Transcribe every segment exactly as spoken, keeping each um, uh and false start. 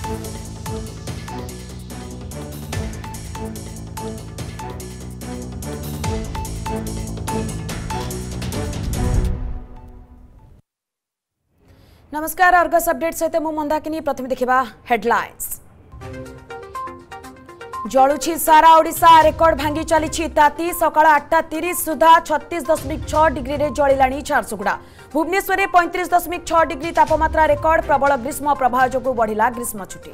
नमस्कार Argus update सहित मु मंदाकिनी। प्रथम देखिबा हेडलाइंस। जलुछि सारा ओडिशा, रेकर्ड भांगी चली ताती। सकाळ आठटा तीस सुधा छत्तीस दशमिक छह डिग्री रे जलिलाणी झारसुगुड़ा। भुवनेश्वर में पैंतीस दशमिक छह डिग्री तापमात्रा रेकर्ड। प्रबल ग्रीष्म प्रवाह जो बढ़िला ग्रीष्म छुट्टी।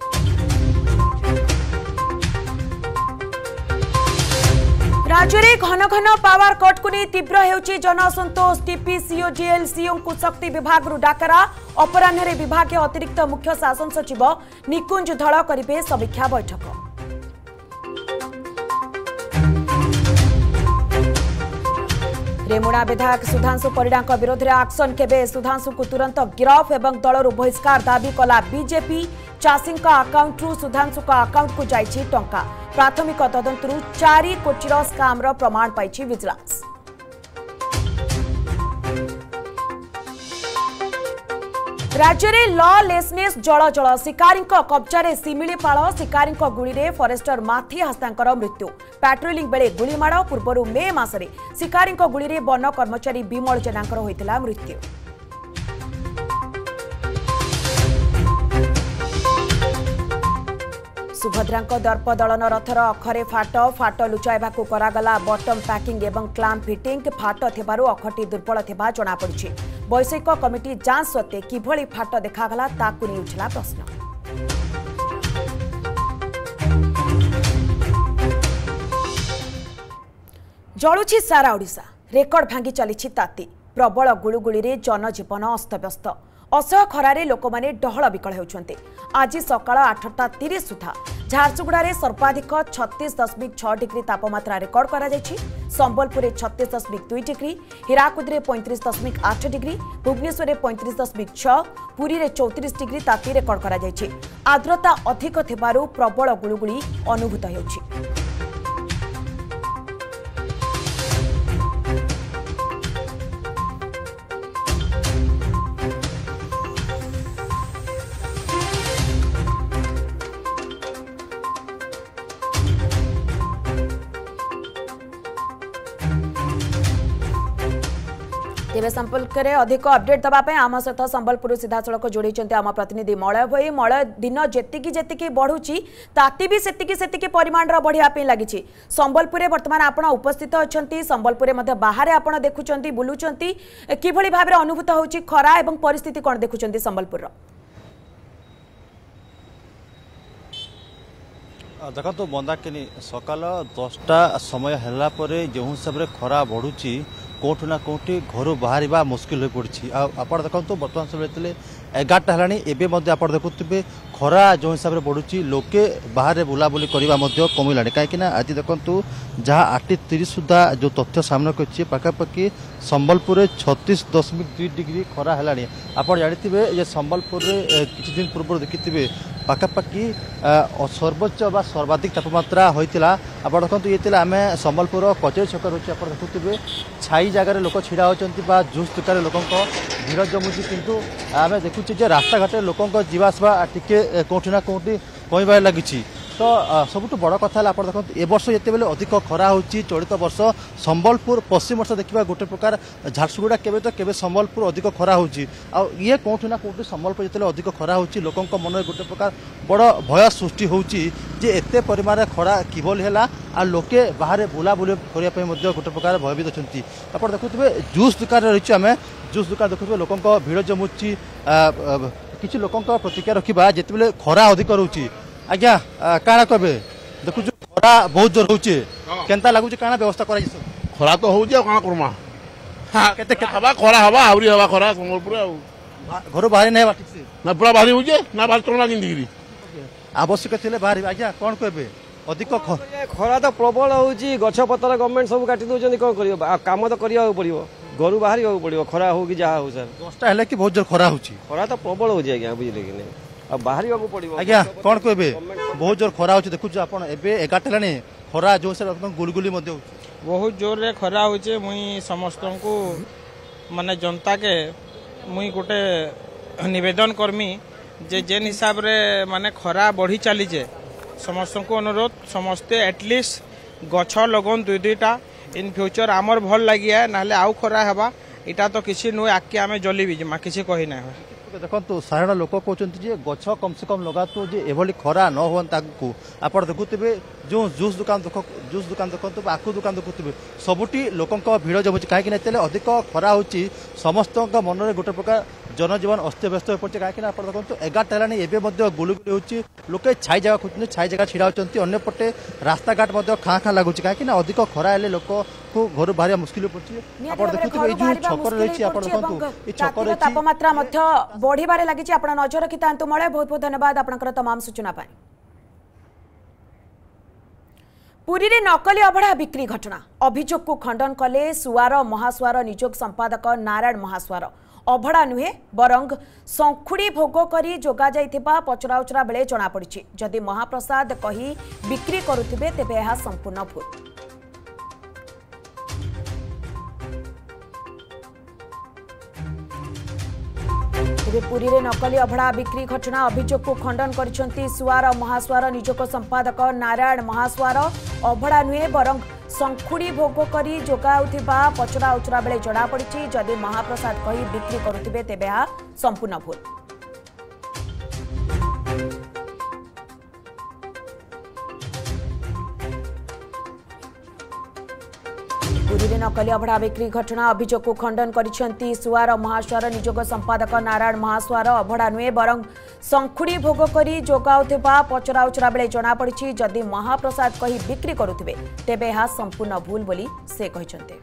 राज्य में घन घन पावर कट को नहीं तीव्र होउछि जनअसंतोष। टीपीसीओ जीएलसीओ को शक्ति विभाग रु डाकरा। अपराह्न विभाग अतिरिक्त मुख्य शासन सचिव निकुंज धड़ करिवे समीक्षा बैठक। रेमुणा विधायक सुधांशु परिडा विरोध में एक्शन केबे? सुधांशु को तुरंत गिरफ एवं दलर बहिष्कार दाबी कला बीजेपी। चाषी अकाउंट रु सुधांशु अकाउंट को जाइछि टंका। प्राथमिक तदंतरु चारि कोटी स्काम प्रमाण पाइछि विजिलेंस। राज्य में लॉलेसनेस जल जल। शिकारी कब्जा सिमिलीपाल। शिकारी गुड़ी फरेस्टर माथी हस्तांकर मृत्यु। पेट्रोलिंग बेले गुलीमाड़। पूर्व मे मासरे शिकारी गुड़ी वन कर्मचारी विमल जेनांकर होइतिला मृत्यु। सुभद्रांक दर्प दलन रथर अखरे फाट। फाट लुचाइबा को करागला बटम पैकिंग एवं क्लाम फिटिंग। फाट थिबारु अखटी दुर्बल थिबा जणा पड़िछि। वैषयिक कमिटी जांच सत्ते किभଳି फाट देखागला ताकु नै उठिला प्रश्न। जलुछि सारा ओडिशा, रेकर्ड भांगी चली ताती। प्रबल गुळुगुळी रे जनजीवन अस्तव्यस्त। असह खरारे लोक माने डहळ विकळ हेउछन्ते। आज सकाळ आठटा तीस सुधा झारसुगुड़ा सर्वाधिक छत्तीस दशमिक छह डिग्री तापमात्रा रेकर्ड करा जायछि। संबलपुर छत्तीस दशमिक दुई डिग्री, हीराकुद पैंतीस दशमिक आठ डिग्री, भुवनेश्वर पैंतीस दशमिक छह, पुरी रे चौतीस डिग्री ताती रेकर्ड करा जायछि। आर्द्रता अधिक थिबारु प्रबल गुळुगुळी अनुभूत हेउछि। तेरे संपर्क में अधिक अपडेट दवाई आम सहित संबलपुर सीधा सड़क जोड़ी आम प्रतिनिधि मलय भाई। मलय दिन जेतिकी जेतिकी बढ़ुची ताती भी सेतिकी सेतिकी परिमाण बढ़िया लगी। संबलपुर बर्तमान आपण उपस्थित अच्छा। संबलपुर बाहर आपण देखुं बुलूं कि भाव में अनुभूत होची खरा एवं परिस्थिति कौन देखुं संबलपुर? देखो तो मंदाकिनी सकाल दसटा समय है जो हिसाब से खरा बढ़ुची कोठू ना कोठी घर बाहर मुस्किल हो पड़ी। आप देखो बर्तमान समय एगारटा है एवं आप देखुवे खरा जो हिसाब से बढ़ुची लोके बाहर बुलाबुली करने कमिला कहीं आज देखु जहाँ आठ तीस सुधा जो तथ्य सामने अच्छे पाखापाखि संबलपुर छत्तीस दशमिक दुई डिग्री खरा है। आप जानते ये संबलपुर किसी दिन पूर्व देखिथे पाखापाखि सर्वोच्च बा सर्वाधिक तापमात्रा होता। आप देखो ये आम संबलपुर कचेरी छक रोचे आप देखुवे छाई जगार लोक छिड़ा होती जूस दुकान लोक भीड़ जमुची किंतु आम देखुचे रास्ता घाटे लोक जावासवा टिके कौटी ना कौटी कमिबार लगी। तो सबुठ बड़ कथा आप देखो ए वर्ष ये अधिक खरा होची चलित वर्ष संबलपुर पश्चिम वर्ष देखा गोटे प्रकार झारसुगुड़ा केबे तो केबे संबलपुर अधिक खरा होची आ ये कोठू ना कोठी संबलपुर जिते अधिक खरा होची लोकंक मन में गोटे प्रकार बड़ भय सृष्टि होची जे एते परिमाण खरा किभली हैला आ लोके बाहर बुलाबुली करने गोटे प्रकार भयभीत अच्छी। आप देखुवे जूस दुकान रही आम जूस दुकान देखुवे लोकंक भीड़ जमुची किसी लोकंक प्रतिक्रिया रखा जिते खरा अधिक रोचे। आज्ञा काଣା कहबे देखु खरा बहुत जोर होचे केनता लागु जे काଣା व्यवस्था करा जिस खरा तो होउजे काଣା करमा हां केते हवा खरा हवा आउरी हवा खरा संबलपुर आ घर बाहर नै बाटी से ना पूरा बाहर होउजे ना बाहर चलना किन डिग्री आवश्यक थिले बाहर। आज्ञा कोन कहबे अधिक खरा तो प्रबल होउची गछ पतर गवर्नमेंट सब काटी दोजनी कोन करियो काम तो करियो पड़ियो घर बाहर हो पड़ियो खरा हो कि जहा हो सर दसटा हेले कि बहुत जोर खरा होची खरा तो प्रबल हो जाय बुझले कि नै अब बाहर पड़ो। आज्ञा कौन कहबे बहुत जोर खरा होची देखु आपण एबे एगारटा लानी खरा जो से गुलगुली मध्ये होची बहुत जोर रे खरा होचे। मुई समस्त को माने जनता के मुई गोटे निवेदन करमी जे जेन हिसाब रे माने खरा बढ़ी चलीचे समस्त को अनुरोध समस्ते एटलिस्ट गछ लगन दुई दुईटा इन फ्यूचर आमर भल लगी है ना आउ खरा हेबा इटा तो किसी नुहे आके आम जलिबी जिमा किसी कही ना देखो साधारण लोक कहते गछ कम से कम लगातु जे एभली खरा न हो आप देखुवे जो जूस दुकान देख जूस दुकान देखते आखु दुकान देखुवे सबुटी लोकों भिड़ जमुची कहीं अधिक खरा हो समस्त मन में गोटे प्रकार जनजीवन अस्त व्यस्त हो पड़े कहीं आप देखो एगारटा है एवं गुलुगुली हो लोके छाई जगह खोज छाई जगह छिड़ा होती अंपटे रास्ताघाट खाँ खाँ लगुच कहीं अधिक खरा है लोक को घर बाहर मुस्किल पड़े आप देखुवे जो छक रही देखो छक तापमात्रा बढ़िबारे लगी आप नजर रखी था मलय बहुत बहुत धन्यवाद आपनकर तमाम सूचना पाए। पुरी रे नकली अभड़ा बिक्री घटना अभियोग को खंडन कले सुआर महासुआर निजोग संपादक नारायण महासुआर अभड़ा नुहे बरंग संखुड़ी भोग करी जोगा जाइथिबा पचराउचरा बेले जणा पड़िछि जदि महाप्रसाद कही बिक्री करुथिबे तेबे एहा संपूर्ण भूल। पुरी रे नकली अभड़ा बिक्री घटना अभियोग को खंडन करिसेंती सुआर महासुआर निजोग संपादक नारायण महासुआर अभड़ा नुहे बरंग संखुड़ी भोग करी जोगाउथिबा पचरा उचरा बेले जणा पड़िछि जदि महाप्रसाद कही बिक्री करुथिबे तेबे आ संपूर्ण भूल। पुरी रे नकली अभड़ा बिक्री घटना अभियोग को खंडन करिसेंती सुआर महासुआर निजोग संपादक नारायण महासुआर अभड़ा नुहे बरंग संखुड़ी भोग करी जोगाउथिबा पचरा उचरा बेले जणा पड़िछि जदि महाप्रसाद कही बिक्री करुथिबे तेबे एहा संपूर्ण भूल बोली से कहिसेंते।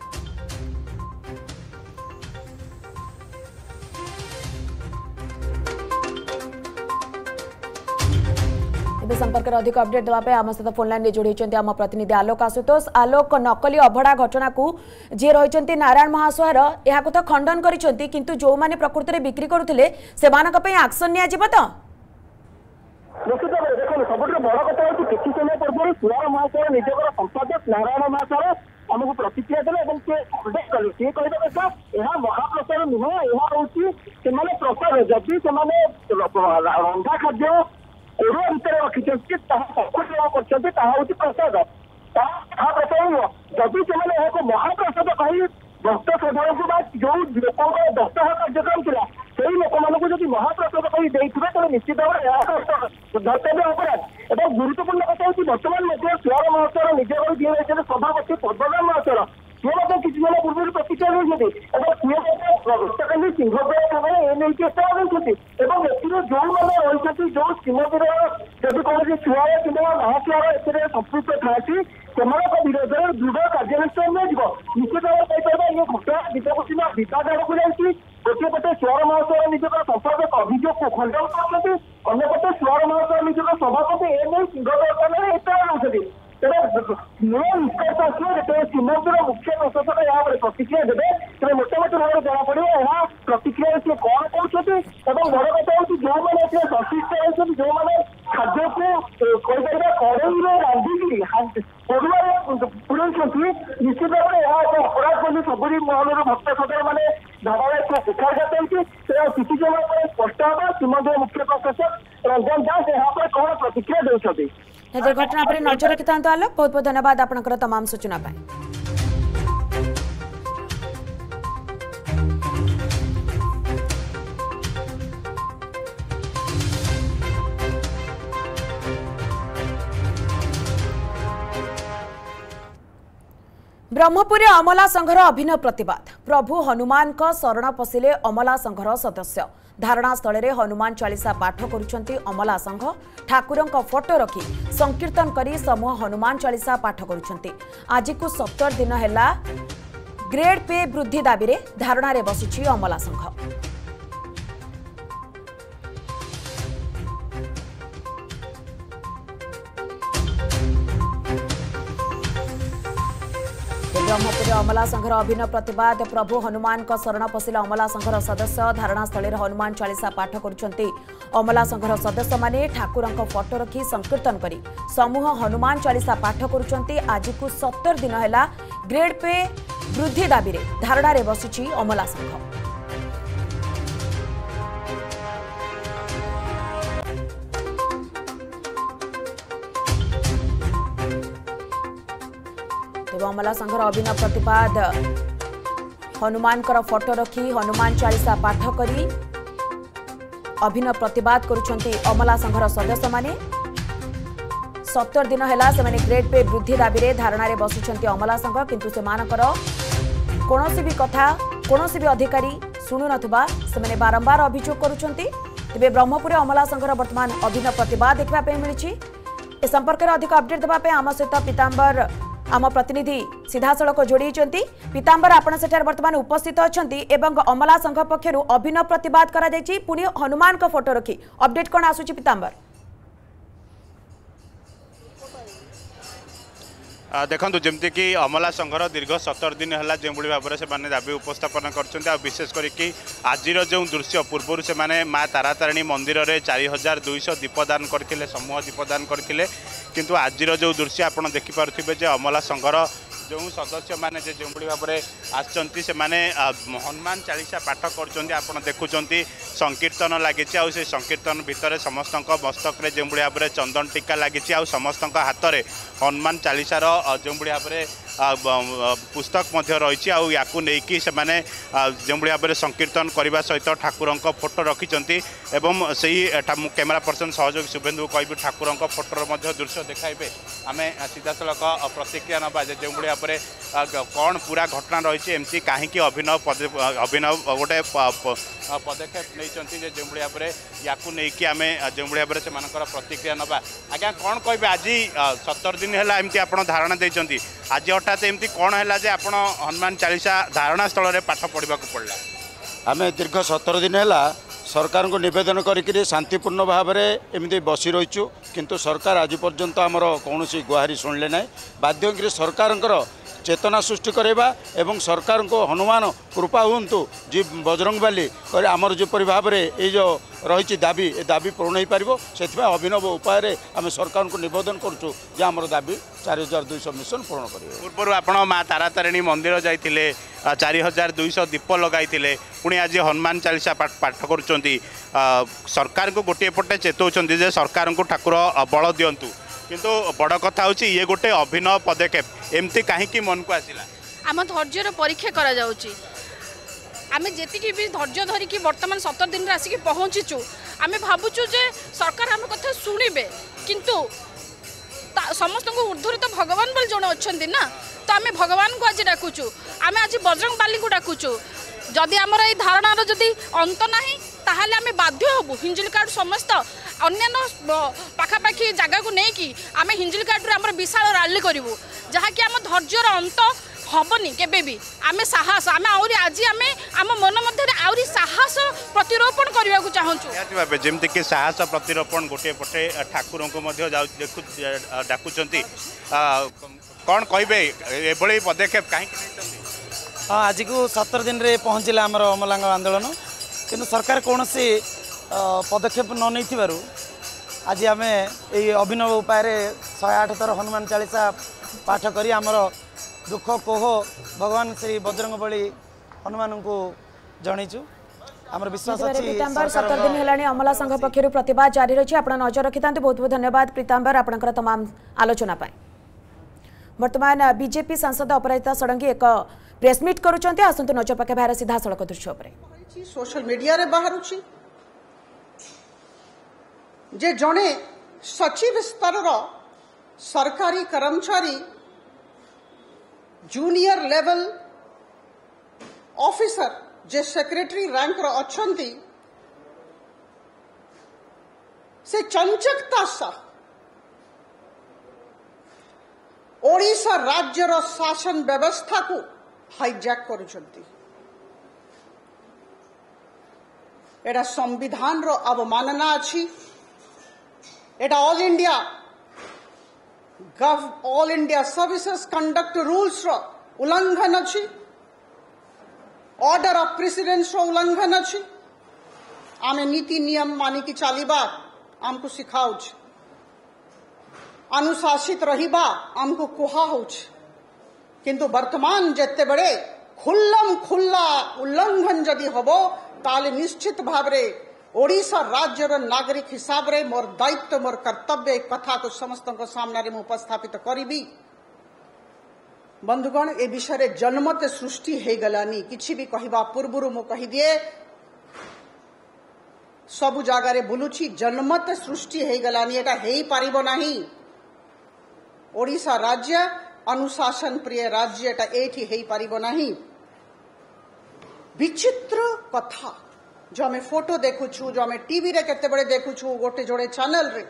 संपर्क में अधिक अपडेट देवाई आम सहित फोन लाइन जोड़ी आम प्रतिनिधि आलोक आशुतोष। आलोक नकली अभड़ा घटना को जी रही नारायण महासुआर यह तो खंडन करते किंतु जो मैंने प्रकृति में बिक्री करुले से एक्शन नि तो निश्चित भाव देखो सब बड़ कथा हूँ किसी समय पूर्व सुआर महासुआर निजर संपादक नारायण महासुआर आमको प्रतिक्रिया देते सी कले सी कह कथा यह महाप्रसाद नुह यह हूँ प्रसाद जदि से रंधा खाद्य ओडिया भितर रखिंट कर प्रसाद महाप्रसाद नुह जदि से महाप्रसाद कही भक्त साधारण को जो लोक दशह कार्यक्रम था से लोक मानक जब महाप्रसाद कही तेज निश्चित भाव धर्तव्य अपराध और गुरुत्वपूर्ण कथा हूँ बर्तमान सुआर महासुआर निज दिए सभापति पद्मनाभ महासुआर सी किसी जन पूर्व प्रतिक्रिया गतकाली सिंहगड़ भाव एने चेष्टा करते जो मैंने रही जो श्रीमती जब कौन सुआर कि महासुआर ए संपृक्त था से विरोध में दृढ़ कार्यानुष्ठान निश्चित भाव कहीपर ये घटना विद्यापति विकास आड़क जाइए गोटे पटे सुआर महासुआर निजर संपादक अभियोग को खंडन करते अंपटे सुआर महासुआर निजर सभापति एने सिंहगड़ एतला रही नूआ निष्कर्ष आसो श्रीमंदिर मुख्य प्रशासक यहाँ प्रतिक्रिया देते तेज मोटामोटी भाव जमापड़ यहाँ प्रतिक्रिया सी कौन कहते बड़ कथा हूँ जो मैंने संश्लिष्ट रही जो मैंने खाद्य को कहीपर कड़े रांधिकी पड़ुआ पुरई निश्चित भाव यह अपराध बोली सबुरी महल भक्त सदर मैंने धारावाहिक कुठारघात होती किसी समय पर स्पष्ट होगा श्रीमंदिर मुख्य प्रशासक रंजन दास यहाँ पर कौन प्रतिक्रिया देते घटना पर नजर रखि था आलोक बहुत बहुत धन्यवाद आपनकर तमाम सूचना पाए। ब्रह्मपुरी अमला संघर अभिनव प्रतिवाद प्रभु हनुमान का शरण पशिले अमला संघर सदस्य धारणा स्थल में हनुमान चालीसा पाठ करुछंती अमला संघ ठाकुर फोटो रखी संकीर्तन करी समूह हनुमान चालीसा पाठ करुछंती आज को सत्तर दिन हैला ग्रेड पे वृद्धि दाबी रे धारणा रे बसिछि अमला संघ। ब्रह्मपुर अमला संघर अभिनव प्रतिवाद प्रभु हनुमान का शरण पशिला अमला संघर सदस्य धारणा स्थल में हनुमान चालीसा पाठ करुछंती अमला संघर सदस्य माने ठाकुर फोटो रखी संकीर्तन करी समूह हनुमान चालीसा पाठ करुछंती आज को सत्तर दिन हैला ग्रेड पे वृद्धि दाबी रे धारणा रे बसिछि अमला संघ। तेज अमला संघर अभिनव प्रतिपाद हनुमान फोटो रखी हनुमान चालीसा पाठ करी अभिनव प्रतिवाद करुछंती अमला संघर सदस्य माने सत्तर दिन है ग्रेड पे वृद्धि दाबी रे धारणा रे बसुछंती अमला संघ किंतु से मानकर कोनोसी भी कथा कोनोसी भी अधिकारी शुणु नथबा से बारंबार अभियोग करुछंती तेबे ब्रह्मपुर अमला संघर वर्तमान अभिनव प्रतिवाद देखा मिली ए संपर्क में अधिक अपडेट देवाई आम सहित पीतांबर आम प्रतिनिधि सीधा सड़क जोड़ी पीतांबर आपण सेठार वर्तमान उपस्थित अच्छा एवं अमला संघ पक्षर अभिनव प्रतिवाद करा जायछि पुणी हनुमान का फोटो रखी अपडेट कौन आसुची पीतांबर देखो जमती कि अमला संघर दीर्घ सतर दिन है जो भाव में से दाबी उपस्थापन कर विशेष करके आज जो दृश्य पूर्व से माने माँ तारातारिणी मंदिर में चार हजार दुईश दीपदान करते समूह दीपदान करते किंतु आज जो दृश्य आप देखिपे अमला संघर जो सदस्य मैंने जो भाव में आसचंती से माने हनुमान चालीसा पाठ कर देखुंट संकीर्तन लगी से संकीर्तन भितर समस्त मस्तक जो भाव में चंदन टीका लगी समस्त हाथ में हनुमान चालीसार जो भाव में पुस्तक रही या जो भाव में संकीर्तन करने सहित ठाकुर फोटो रखिंट एवं से कैमेरा पर्सन सहयोगी शुभेन्दु कह ठाकुर फोटोर दृश्य देखाइबे आम सीधा सड़क प्रतिक्रिया नवा जो भाव में कौन पूरा घटना रही एमती कहीं अभिनव अभिनव गोटे पदक्षेप नहीं जो भाव में या आम जो भाव में से प्रतिक्रिया नवा आज्ञा कौन कहे आज सतर दिन है एमती आप धारणा देते आज हठात एमती कौन है जे आप हनुमान चालीसा धारणा स्थल में पाठ पढ़ा पड़ा आम दीर्घ सतर दिन है सरकार को निवेदन करी शांतिपूर्ण भाव में एमती बसी रहीचु किंतु सरकार आज पर्यंत आमर कौन गुहारी शुणिले ना बाध्य सरकार चेतना सृष्टि करवा एवं सरकार को हनुमान कृपा हूँ जी बजरंगबाली आमर जोपरी भाव में ये जो रही दाबी ए दाबी पूर्ण हो पार से अभिनव उपाय आम सरकार को निवेदन करुँ आमर दाबी चार हजार दुईश मिशन पूर्ण कर पूर्व आप माँ तारातारिणी मंदिर जाइए चार हजार दुईश दीप लगाई पुणी आज हनुमान चालीसा पाठ कर सरकार को गोटे पटे चेतौं सरकार को ठाकुर बल दिंतु किंतु बड़ कथा हूँ ये गोटे अभिनव पदक्षेप एमती कहीं मन को आसला आम धैर्यर परीक्षा करा जाउची आम जी भी धैर्य धरिकी बर्तमान सतर दिन आसिक पहुँचीचु आम भावुचु जे सरकार आम कथा शुणवे किंतु समस्त को ऊर्ध्वर तो भगवान बोल जन अच्छा ना तो आम भगवान को आज डाकुचु आम आज बजरंग बाली को डाकुचु जदि आमर ये धारणार जदि अंत ना ताहले आम बाध्य हबु हिंजिलकाट समस्त अन्य पाखापाखि जगह को लेकिन आम हिंजिलकाट आम विशाल रैली करूँ जहाँकि आम धैर्यर अंत हेनी केबे आम साहस आम आहरी आज आम आम मन मध्य आहरी साहस प्रतिरोपण करने को चाहूँ जमती कि साहस प्रतिरोपण गोटे पटे ठाकुर को डाकुंट कौन कहे ये पदक्षेप कहीं हाँ आज को सतर दिन रे पहुँचला आमर अमलांग आंदोलन किंतु सरकार कौन से पदक्षेप न नहीं आज आम ये अभिनव उपाय शहे आठ थर हनुमान चालीसा पाठ करी आमर दुख कोह भगवान श्री बजरंग बली हनुमान को जनईचु आमर विश्वास अछि पीतांबर सतर दिन हेलानी अमला संघ पक्षर प्रतिवाद जारी रही आप नजर रखि बहुत बहुत धन्यवाद पीतांबर आपनकर तमाम आलोचना पाए वर्तमान बीजेपी सांसद अपराजिता षडंगी एक प्रेसमिट करुचंती आसंतु नजर पके बाहर सीधा सड़क दृश्य उपरे सोशल मीडिया रे बाहरुची जे जणे सचिव स्तर रो सरकारी कर्मचारी जूनियर लेवल ऑफिसर जे सेक्रेटरी रैंक रो अछंती से चंचकता सा ओडिशा राज्य रो शासन व्यवस्था को हाईजैक करुचंती एटा संविधान रो अवमानना अछि एटा ऑल इंडिया गव all India services conduct rules रो उल्लंघन अछि ऑर्डर ऑफ प्रेसिडेंस रो उल्लंघन अछि आमे नीति नियम मानिकी चलिबा आमको सिखाउछ अनुशासित रहिबा आमको कुहा होछ किंतु वर्तमान जेते बड़े खुल्लम खुल्ला उल्लंघन जदि हबो ताले निश्चित भाव रे ओडिशा राज्य रो नागरिक हिसाब रे मोर दायित्व मोर कर्तव्य कथा को समस्त को सामने रे उपस्थापित करिबी बंधुगण ए विषय जनमत सृष्टि हो गलानी किछि भी कहवा पूर्व मु कही दिए सबु जगार बुलुछि जनमत सृष्टि हो गलानी एटा हेई पारिबो नाही। ओडिशा राज्य अनुशासन प्रिय राज्य एटा एठी हेई पारिबो नाही। विचित्र कथा जो आम फोटो देखुछु जो आम टीवी रे केते बड़े देखुछु गोटे जोड़े चैनल रे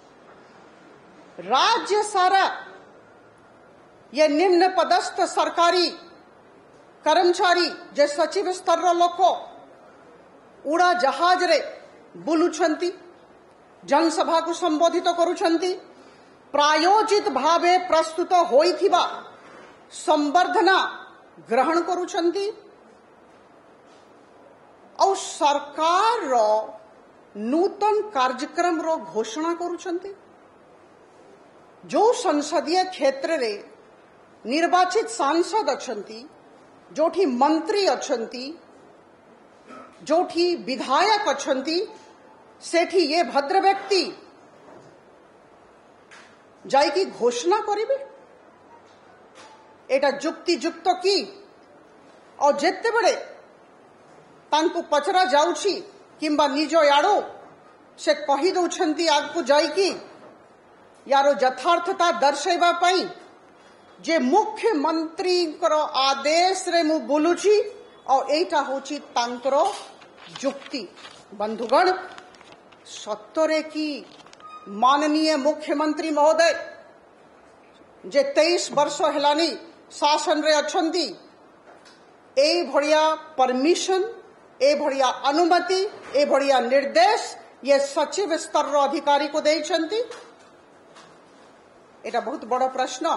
राज्य सारा ये निम्न पदस्थ सरकारी कर्मचारी जे सचिव स्तर रो लोक उड़ा जहाज रे बुलुछंती जनसभा को संबोधित करुछंती प्रायोजित भावे प्रस्तुत होइथिबा संवर्धना ग्रहण करुछंती और सरकार रो नूतन कार्यक्रम रो घोषणा करुछंती। जो संसदीय क्षेत्र रे निर्वाचित सांसद अछंती जोठी मंत्री अछंती जोठी विधायक अछंती सेठी ये भद्र व्यक्ति जाइकी घोषणा करिवे एटा जुक्ति जुक्त की और जेते बड़े तांको पचरा जाउछि किंबा निज याडो से कही दउछंती आगको जाइकी यारो यथार्थता दर्शाइबा पई जे मुख्यमंत्री आदेश रे मु बोलुछि और एटा होछि तांकर जुक्ति। बंधुगण सत्तरे की माननीय मुख्यमंत्री महोदय जे तेईस वर्ष हेलानी शासन रे अछंती ए भड़िया परमिशन ए भड़िया अनुमति ए भड़िया निर्देश ये सचिव स्तर रो अधिकारी को देइछंती। एटा बहुत बड़ प्रश्न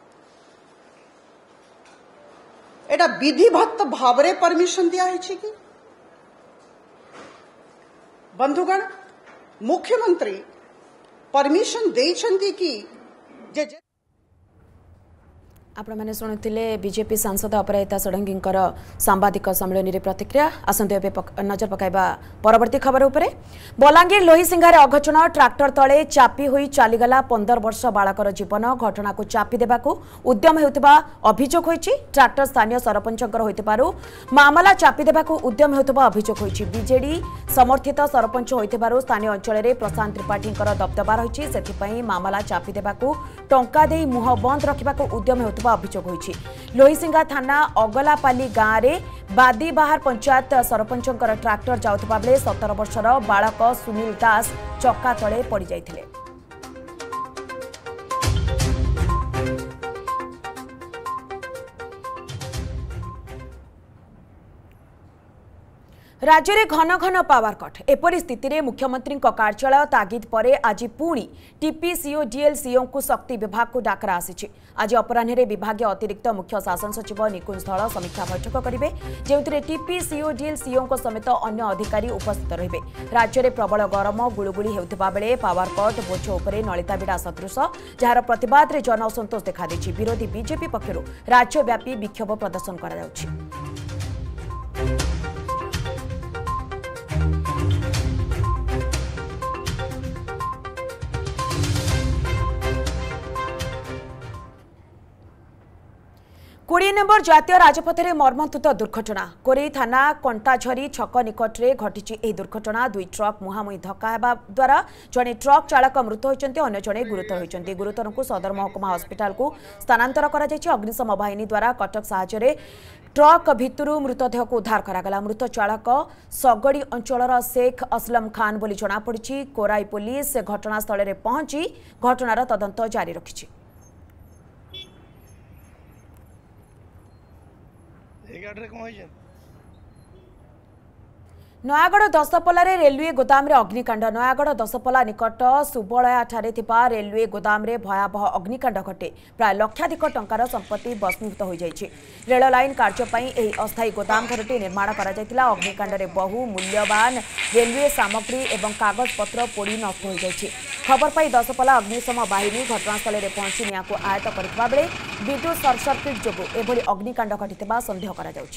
एटा विधिवत भावरे परमिशन दिया है कि बंधुगण मुख्यमंत्री परमिशन देइछंती कि जे आपण मैंने शुणुले बीजेपी सांसद अपराजिता षडंगी सांबादिक सम्मेलन में प्रतिक्रिया आसंतु एबे पक, नजर पकाइबा परवर्ती खबर उपरे। बलांगीर लोहीसिंगार अघटन ट्राक्टर तले चापी होई चलीगला पंदर वर्ष बालकर जीवन घटना को चापी देबाकू उद्यम हेउतबा अभियोग होईछि। ट्राक्टर स्थानीय सरपंचकर होइतिबारु मामला चापी देबाकू उद्यम हेउतबा अभियोग होईछि। बीजेडी समर्थित सरपंच होइतिबारु स्थानीय अंचल में प्रशांत त्रिपाठींकर दबदबा रहिछि सेथिपई मामला चापी देबाकू टंका देई मुह बंद रखिबाकू उद्यम हेउतबा अभियोग होईछि। लोहीसिंगा थाना अगलापाली गाँव में बादी बाहर पंचायत सरपंचकर ट्राक्टर जाउतबा बेले सतर वर्षर बालक सुनील दास चक्का तले पड़ जाइथिले। राज्य में घन घन पावर कट एपरी स्थिति में मुख्यमंत्री कार्यालय तागिद पर आज पुणी टीपीसीओ डीएलसीओ को शक्ति विभाग को डाकरा आसी। आज अपराह्न विभाग अतिरिक्त मुख्य शासन सचिव निकुंज स्थल समीक्षा बैठक करेंगे जो टीपीसीओ डीएलसीओ समेत अन्य अधिकारी उपस्थित रहे। राज्य में प्रबल गरम गुड़गुड़ी होता बेले पावर कट बोझ उपर नलिता बिड़ा सदृश जार प्रतिवाद में जन असंतोष देखा विरोधी बीजेपी पक्षर राज्यव्यापी विक्षोभ प्रदर्शन करा। कोड़े नंबर जातीय राजपथ में मर्मन्तुद दुर्घटना कोरेई थाना कंटाझरी छक निकट में घटी यह दुर्घटना दुई ट्रक मुहांमुही धक्का हेबा द्वारा जड़े ट्रक चालक मृत होइचंती अन्य जड़े गुरुतर होइचंती। गुरुतर को सदर महकुमा हस्पिटाल को स्थानांतर करा जायछि। अग्निशम बाहिनी द्वारा कटक साहाय्य ट्रक भितरु मृतदेह को उद्धार करागला। मृत चालक सगड़ी अंचलर शेख असलम खान बोली जଣାपड़ी। कोराई पुलिस घटनास्थल में पहुंची घटनार तदंत जारी रखिछि। नयागढ़ दशपल्ला रेलवे गोदाम रे अग्निकांड। नयागढ़ दशपल्ला निकट सुबलया ठारे थिबा रेलवे गोदाम रे भयावह अग्निकांड घटे। प्राय लक्षाधिक टंकार संपत्ति भस्मीभूत हो जाइछि। रेल लाइन कार्य पई एही अस्थायी गोदाम घरटी निर्माण करा जायतिला। अग्निकांड रे बहु मूल्यवान रेलवे सामग्री एवं कागज पत्र पोड़ी नष्ट हो जाइछि। खबर पाई दशपल्ला अग्निशम बाहिनी घटनास्थल में पहुंची निया को आयत्त करथिबा बेले विद्युत सर्ट सर्किट जोगु एभली अग्निकांड घटिथिबा संदेह करा जाउछि।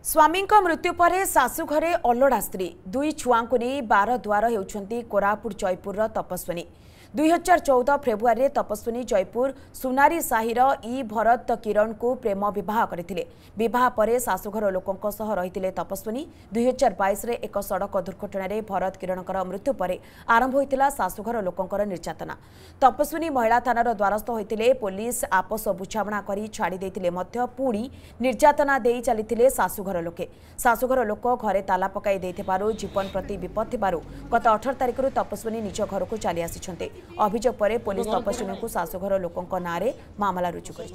स्वामी मृत्यु पर शाशु घरे अलोड़ा स्त्री दुई छुआ को नहीं बार द्वार होती कोरापुट जयपुर तपस्विनी दुई हजार चौदह फेब्रुआरी तपस्विनी जयपुर सुनारी साहिर ई भरत किरण को प्रेम विवाह करथिले। विवाह पर शाशुघर लोकों सह रही तपस्विनी दुई हजार बाईस एक सड़क दुर्घटन में भरत किरण मृत्यु पर आरंभ होता शाशुघर लोकों निर्यातना। तपस्विनी महिला थानार द्वारस्थ होते पुलिस आपस बुझाणा कर छाड़ी पुणी निर्यातना दे चली शाशुघर लोके। शाशुघर लोक घरे ताला पकाई जीवन प्रति विपद थिबारु गत अठारह तारिख तपस्विनी निज घर को चली आसी। अभियोग पर पुलिस तपस्विनी को शाशुघर लोकों नाँ मामला रुजु कर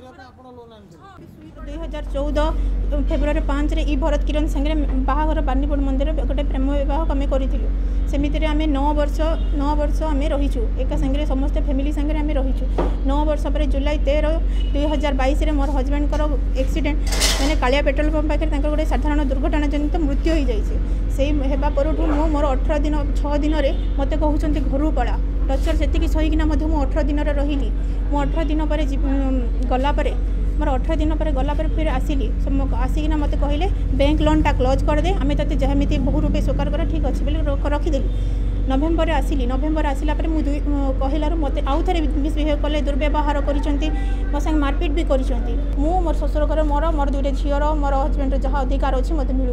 दुई हजार चौदह फेब्रुआरी पाँच रे ई भरत किरण संगे बाहाघर बानीपुर मंदिर गोटे प्रेम विवाह आम करूँ सेमिति आम नौ वर्ष नौ वर्ष आम रहीचु एक संगे समस्त फैमिली संगे आम रहीचु। नौ वर्ष पर जुलाई तेरह दुई हजार बैस मोर हजबैंड एक्सीडेंट मैंने कालिया पेट्रोल पंप पाखे गोटे साधारण दुर्घटना जनित मृत्यु हो जाए से पर मु मोर अठारह दिन छः दिन में मत कहते घर पड़ा टर्चर से सहीकिना मुझे अठारह दिन रही मु अठारह दिन पर गलापर मोर अठारह दिन पर गलापर फिर आसिली आसिकिना मत कहले बैंक लोनटा क्लोज करदे आम ते जमीती बहु रूपे स्वीकार कर ठीक अच्छे बोले रखीदेली। नवेम्बर आसिली नवेम्बर आसला मुझे कहलु मत आउ थे मिसबिहेव कले दुर्व्यवहार कर मो संग मारपिट भी कर मोर शशुर घर मोर मोर दुईटा झीर मोर हजबैंड जहाँ अधिकार अच्छे मत मिलू।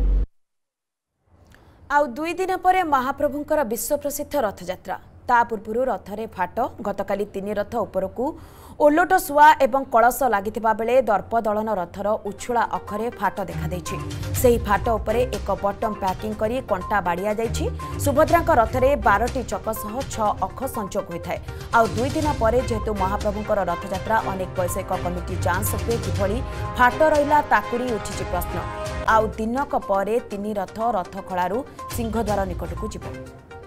आउ दुई दिन पर महाप्रभुंकर विश्व प्रसिद्ध रथयात्रा ता पूर्व रथरे फाट गतकाली तीन रथ उपरकू ओलोट सुआ एवं कलश लागिथिबा बेले दर्प दलन रथर उछुला अखरे फाट देखा देछि। सेही फाट उपरे एक बटम पैकिंग करी कंटा बाड़िया जाइछि। सुभद्रांक रथरे बारटी चक सह छ अख संजोग होइथाय। आउ दुई दिन पर जेहेतु महाप्रभुंकर रथयात्रा अनेक वैषयिक कमिटी जांच सत्वे किभଳି फाट रहिला ताकुरी उठिछि प्रश्न। आउ दिनक परे तीन रथ रथ खଳାରୁ सिंहद्वार निकटकू जिवो।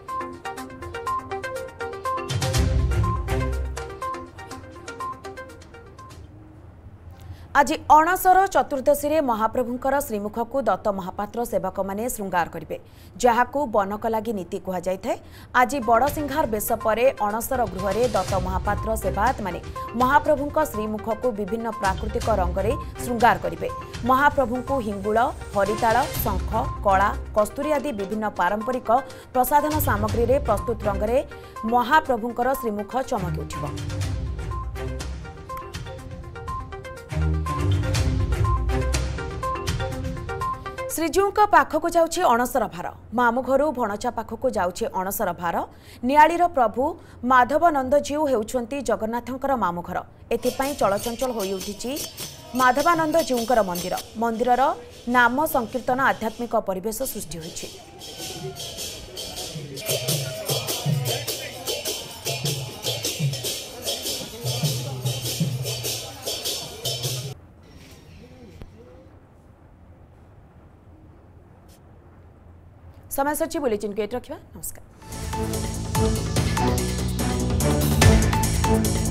आज अणसर चतुर्दशी रे महाप्रभुंकर श्रीमुख को दत्त महापात्र सेवक माने श्रृंगार करेंगे जहाकू बनक लगी नीति कह जाए। आज बड़सिंहार बेश पर अणसर गृह में दत्त महापात्र सेवायत माने महाप्रभुंक श्रीमुख को विभिन्न प्राकृतिक रंग में श्रृंगार करेंगे। महाप्रभु को हिंगुल हरिताल शंख कला कस्तूरी आदि विभिन्न पारंपरिक प्रसाधन सामग्री रे प्रस्तुत रंग में महाप्रभुंकर श्रीमुख चमकी उठिबो। श्रीजीउंक पाखकू जाउछि अणसर भार मामु घरु भणचा पाखकू जाउछि अणसर भार। नियाळीर प्रभु माधवानंदजीउ हेउछन्ति जगन्नाथंकर मामु घर। एथिपाई चलचंचल होई उठिछि माधवानंदजीउंकर मंदिर। मंदिरर नाम संकीर्तन आध्यात्मिक परिवेश सृष्टि होइछि। समय सचिव बुलेटिन को रखा। नमस्कार।